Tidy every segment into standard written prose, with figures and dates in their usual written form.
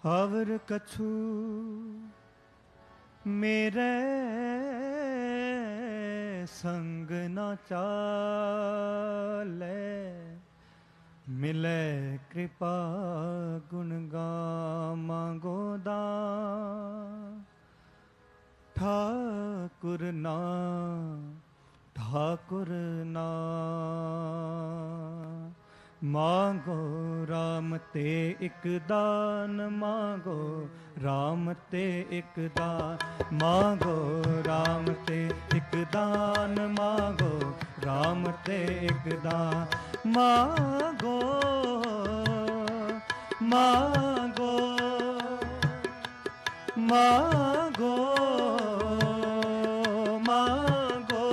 हवर कछु मेरे संग न चाले, मिले कृपा गुण गामा गोदा, ठाकुर ना ठाकुर ना। मांगो राम ते एक दान, मांगो राम ते एक दान, मांगो राम ते एक दान, मांगो राम ते एक दान। मांगो मांगो मांगो मांगो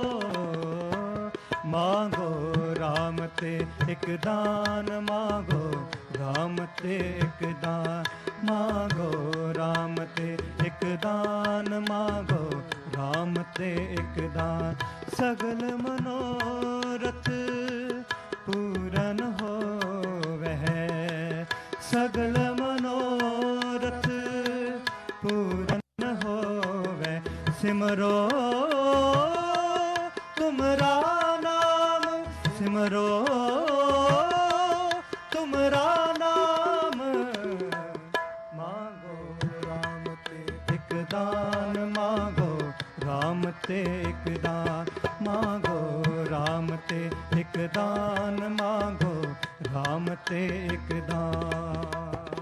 मांगो राम ते एक दान, मांगो राम ते एक दान, मांगो राम ते एक दान, मांगो राम ते एक दान। सगल मनोरथ पूरन होवै, सगल मनोरथ पूरन होवै। सिमरो तुमरा नाम, सिमरो तुमरा नाम। मांगो राम ते एक दान, मांगो राम ते एक दान, मांगो राम ते एक दान, मांगो राम ते एक दान।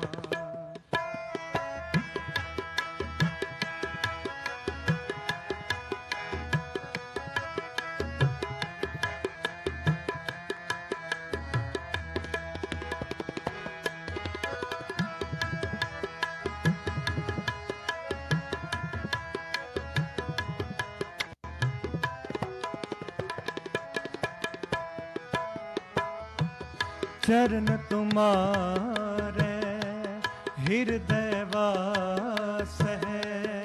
चरण तुम्हारे हृदय वास है,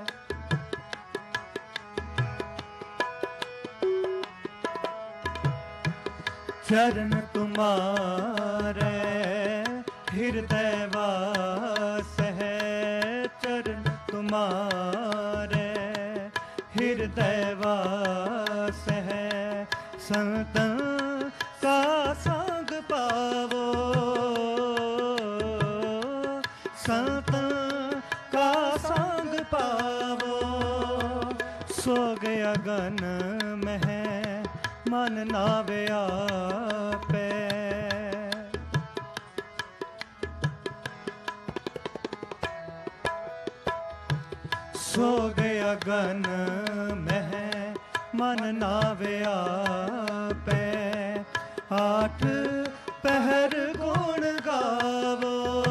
चरण तुम्हारे हृदय वास है, चरण तुम्हारे हृदय वास है। संतन का संग पावो, संतन का संग पावो। सो गया गन में मन नावे आपे, सो गया गन में मन नावे आपे। आठ पहर गुण गावो,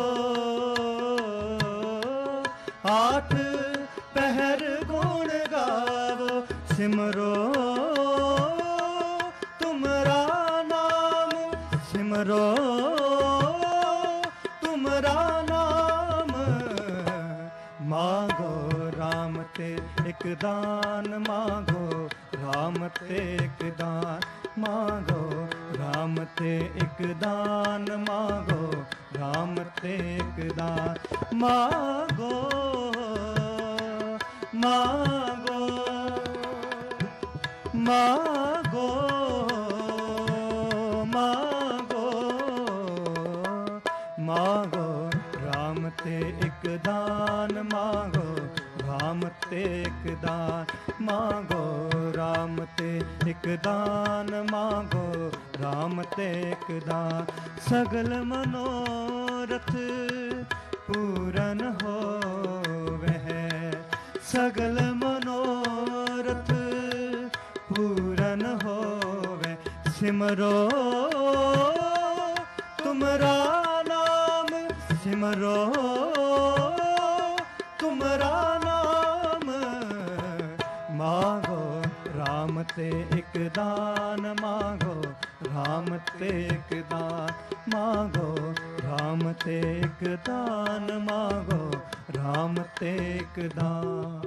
आठ पहर गुण गावो। सिमरो तुमरा नाम, सिमरो तुमरा नाम। मांगो राम ते एक दान, मांगो राम ते एक दान, मांगो राम ते एक दान, मांगो राम ते एक दान। मांगो मांगो मांगो मांगो मांगो राम ते एक दान, मांगो राम ते एक दान, मांगो राम ते एक दान, मांगो राम ते एक दान। सगल मनोरथ पूरन होवै, सगल मनोरथ पूरन होवै। सिमरो तुमरा नाम, सिमरो तुमरा नाम। मांगो राम ते एक दान, मांगो राम ते एक दान, मांगो राम ते एक दान, मांगो राम ते एक दान।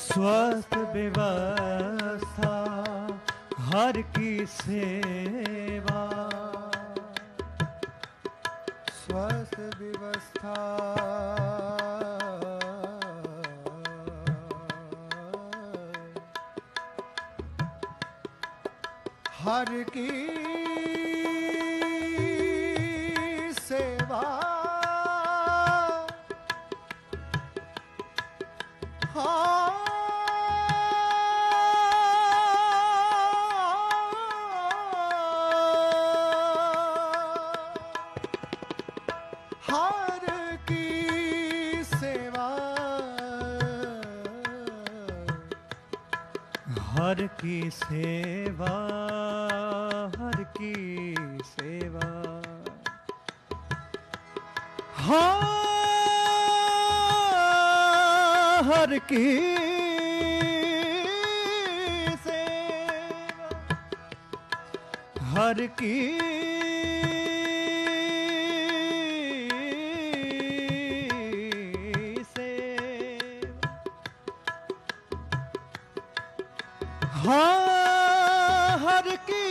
स्वस्थ व्यवस्था हर की सेवा, स्वस्थ व्यवस्था हर की सेवा, हर की सेवा, हर की सेवा, हर की सेवा, हर की सेवा, हर की हर की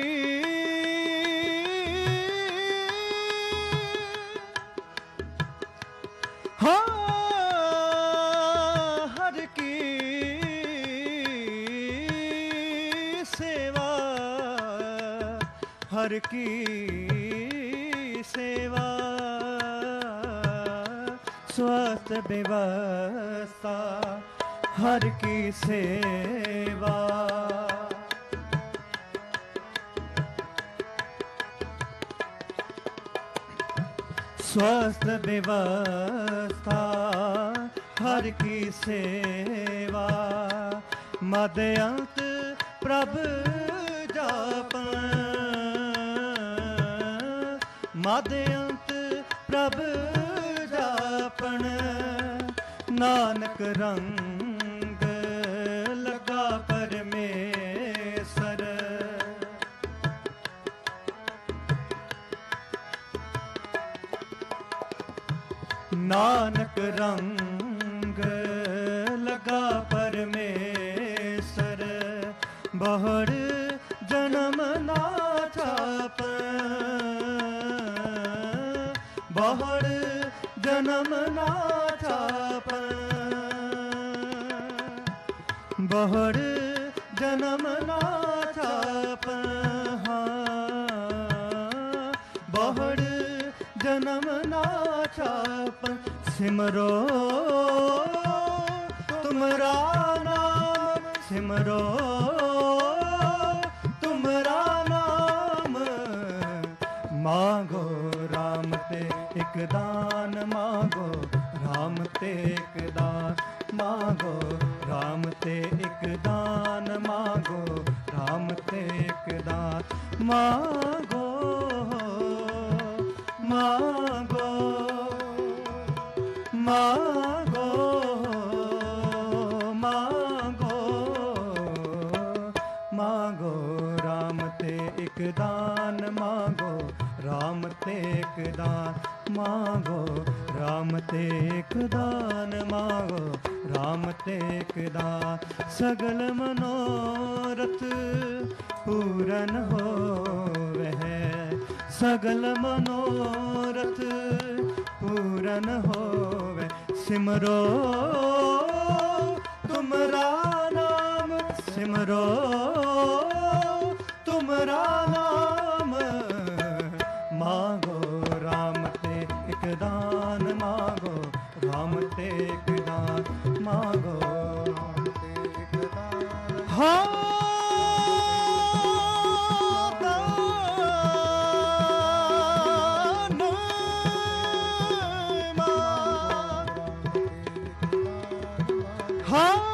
हर की सेवा, हर की सेवा, स्वस्थ व्यवस्था हर की सेवा, स्वस्थ व्यवस्था हर की सेवा, मदयंत प्रभु जापन, मदयंत प्रभु जापन, नानक रंग लगा परमेसर, नानक रंग लगा परमेसर, बहुर जन्म ना छापन, बहुर जन्म ना छापन, बहुर जन्म ना छापन, बहुर जन्म ना छापन, सिमरो तुमरा नाम, सिमरो तुमरा नाम, मांगो राम ते एक दान, मांगो राम ते एक दान, मांगो राम ते एक दान, मांगो राम ते एक दान, मांगो मांगो मांगो मांगो मांगो राम ते एक दान, मांगो राम ते एक दान, मांगो राम ते एक दान, मांगो राम ते एक दान, सगल मनोरथ पूरन होवे, सगल मनोरथ पूरन होवे, सिमरो तुमरा नाम, सिमरो तुमरा नाम, मांगो राम ते एक दान, मांगो राम ते एक दान, मांगो राम ते एक दान, हाँ हाँ